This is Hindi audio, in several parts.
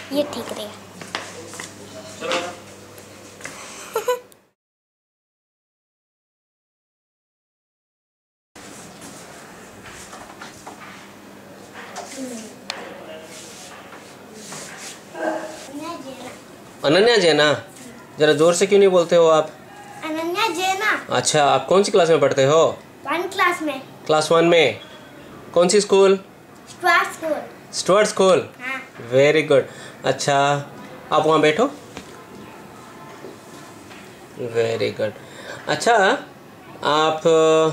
ये ठीक रहेगा। अनन्या जैना, जरा जोर से क्यों नहीं बोलते हो आप? अनन्या जैना। अच्छा, आप कौन सी क्लास में पढ़ते हो? 1 क्लास में। क्लास 1 में। कौन सी school? Stuart school. Stuart school. हाँ। Very good. अच्छा, आप वहाँ बैठो। Very good. अच्छा, आप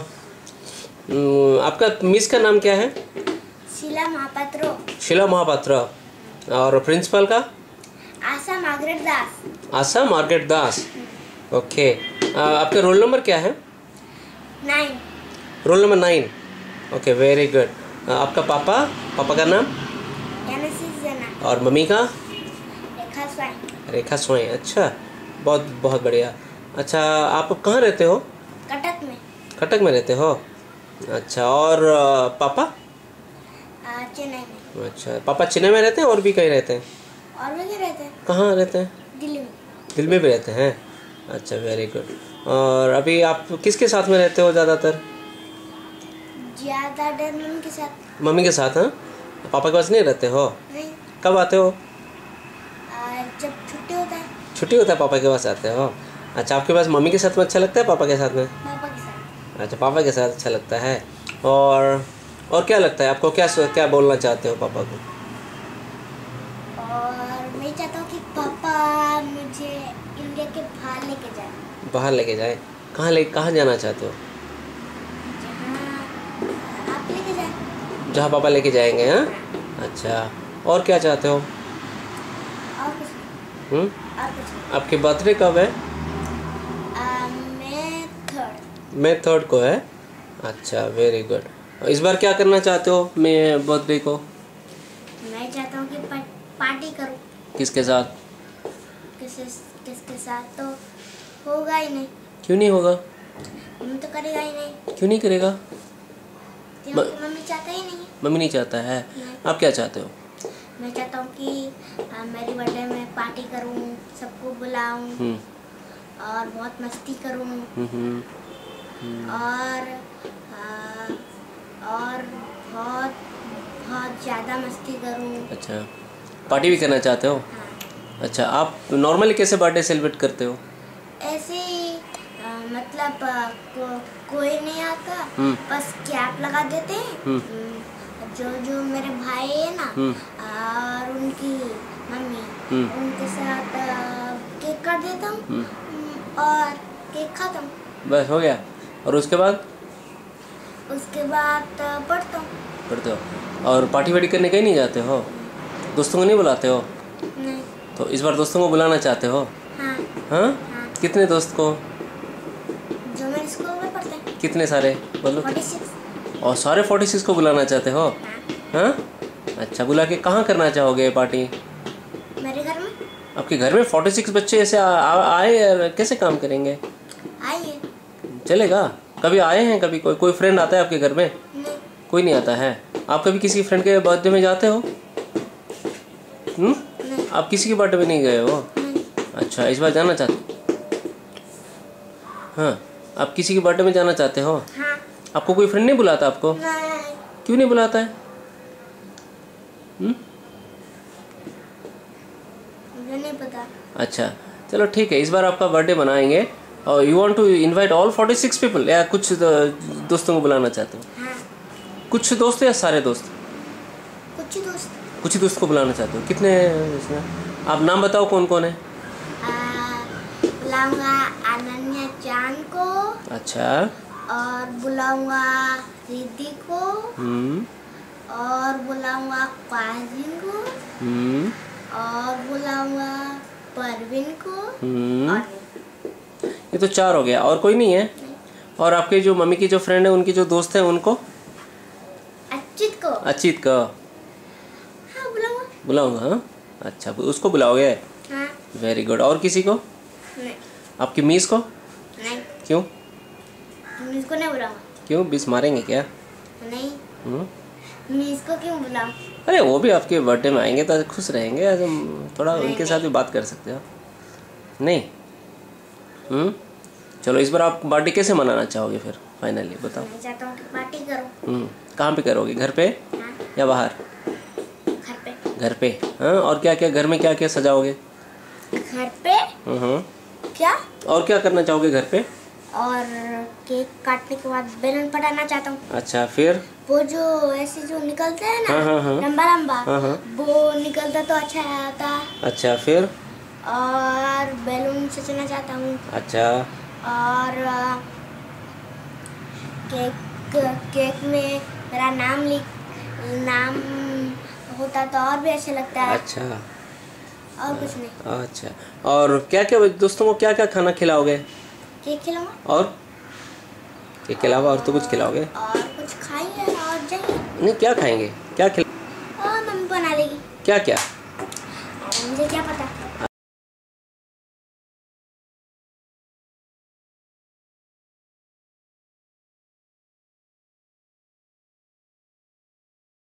आपका मिस का नाम क्या है? शीला महापात्रो। शीला महापात्र। और प्रिंसिपल का? Asha Margaret Das. Asha Margaret Das. Okay. आपका रोल नंबर क्या है? 9। Roll number 9। Okay, very good. आपका पापा का नाम? एनएसएस जैना। और मम्मी का? रेखा स्वाई। रेखा स्वाई। अच्छा, बहुत बहुत बढ़िया। अच्छा, आप कहाँ रहते हो? कटक में। कटक में रहते हो? अच्छा, और पापा? चेन्नई में। अच्छा, पापा चेन्नई में रहते हैं और भी कहीं रहते हैं? और भी क्या रहते हैं? कहाँ रहते हैं? दिल्ली में। दिल्ली में भी रहते हैं? अच्छा, वेरी गुड। और अभी आप किसके साथ में रहते हो ज़्यादातर? ज़्यादातर मम्मी के साथ। मम्मी के साथ? हाँ, पापा के पास नहीं रहते हो? नहीं। कब आते हो? जब छुट्टी होता है। छुट्टी होता है पापा के पास आते हो? अच्छा, आपके पास मम्मी के साथ में अच्छा लगता है पापा के साथ में? पापा के साथ। अच्छा, पापा के साथ अच्छा लगता है। और क्या लगता है आपको? क्या बोलना चाहते हो पापा को? और मैं चाहता हूँ कि पापा मुझे इंडिया के बाहर लेके जाए। बाहर लेके जाए? कहाँ जाना चाहते हो? जहाँ आप लेके जाए। जहाँ पापा लेके जाएंगे? हाँ। अच्छा, और क्या चाहते हो? और कुछ नहीं। और कुछ नहीं। आपके बर्थडे कब है? मई 3 को है। अच्छा, वेरी गुड। इस बार क्या करना चाहते हो मैं बर्थडे को? मैं चाहता हूँ कि पार्टी करूँ। किसके साथ? किसके साथ तो होगा ही नहीं। क्यों नहीं होगा? मम्मी तो करेगा ही नहीं। क्यों नहीं करेगा? क्योंकि मम्मी चाहता ही नहीं। मम्मी नहीं चाहता है? आप क्या चाहते हो? मैं चाहता हूँ कि मेरी बर्थडे में पार्टी करूँ, सबको बुलाऊँ और बहुत मस्ती करूँ और बहुत बहुत ज़्यादा मस्ती करूँ। अच्छा, पार्टी भी करना चाहते हो? हाँ। अच्छा, आप नॉर्मली कैसे बर्थडे सेलिब्रेट करते हो? ऐसे ही मतलब कोई नहीं आता, बस कैप लगा देते हैं। जो मेरे भाई है ना और उनकी मम्मी, उनके साथ केक काट देता हूँ और केक खाता हूँ। बस हो गया? और उसके बाद पढ़ते हो? और पार्टी वार्टी करने कहीं नहीं जाते हो? दोस्तों को नहीं बुलाते हो? नहीं। तो इस बार दोस्तों को बुलाना चाहते हो? हाँ। हाँ? हाँ। कितने दोस्त को? जो मेरे स्कूल में पढ़ते हैं। कितने सारे? बोलो। 46। और सारे 46 को बुलाना चाहते हो? हाँ? अच्छा, बुला के कहाँ करना चाहोगे पार्टी? मेरे घर में। आपके घर में 46 बच्चे ऐसे आए कैसे काम करेंगे? आइए। चलेगा? कभी आए हैं? कभी कोई फ्रेंड आता है आपके घर में? नहीं। कोई नहीं आता है? आप कभी किसी फ्रेंड के बर्थडे में जाते हो? नहीं। आप किसी के बर्थडे में नहीं गए हो? नहीं। अच्छा, इस बार जाना चाहते? हाँ, आप किसी के बर्थडे में जाना चाहते हो? हाँ। आपको कोई फ्रेंड नहीं बुलाता आपको? नहीं। क्यों नहीं बुलाता है? मुझे नहीं पता। अच्छा, चलो ठीक है, इस बार आपका बर्थडे मनाएंगे। और you want to invite all 46 people या कुछ दोस्तों को बुलाना चाहते हो? हाँ। कुछ दोस्त या सारे दोस्त? कुछ ही दोस्त। कुछ ही दोस्त को बुलाना चाहते हो? कितने इसमें? आप नाम बताओ कौन कौन है? बुलाऊंगा अनन्या चांद को। अच्छा। और बुलाऊंगा रिद्धि को। और बुलाऊंगा काजिन को। और बुलाऊंगा परवीन को। और ये तो 4 हो गया। और कोई नहीं है? और आपके जो मम्मी की जो फ्रेंड है उनकी जो दोस्त है उनको? अच्युत को। अच्युत का? हाँ, बुलाऊंगा। हाँ, अच्छा, उसको बुलाओगे? हाँ। Very good. और किसी को? नहीं। आपकी मीस को? नहीं। क्यों? मीस को नहीं बुलाऊंगा। क्यों? बीस मारेंगे क्या? नहीं। मीस को क्यों बुलाऊं? अरे वो भी आपके बर्थडे में आएंगे तो खुश रहेंगे, आज हम थोड़ा उनके साथ भी बात कर सकते हो नहीं? चलो इस बार आप पार्टी कैसे मनाना चाहोगे फिर फाइनली बताओ। मैं चाहता हूँ कि पार्टी करो। कहाँ पे करोगे, घर पे या बाहर? घर पे। घर पे, हाँ। और क्या क्या घर में क्या क्या सजाओगे? घर पे क्या और क्या करना चाहोगे घर पे? और केक काटने के बाद बैलून फटाना चाहता हूँ। अच्छा, फिर वो जो ऐसे जो निकलते हैं ना, हाँ। लंबा लंबा, वो निकलता तो अच्छा आता। अच्छा, फिर? और बैलून सजाना चाहता हूँ। अच्छा। और केक में मेरा नाम होता तो और भी अच्छा लगता है। अच्छा। और कुछ नहीं। अच्छा, और क्या क्या दोस्तों को क्या क्या खाना खिलाओगे? केक खिलाऊंगा। और केक के अलावा और तो कुछ खिलाओगे? और कुछ खाएंगे और जाएंगे। नहीं, क्या खाएंगे, क्या खिला? और मम्मी बना लेगी। क्या क्या? मुझे क्या पता।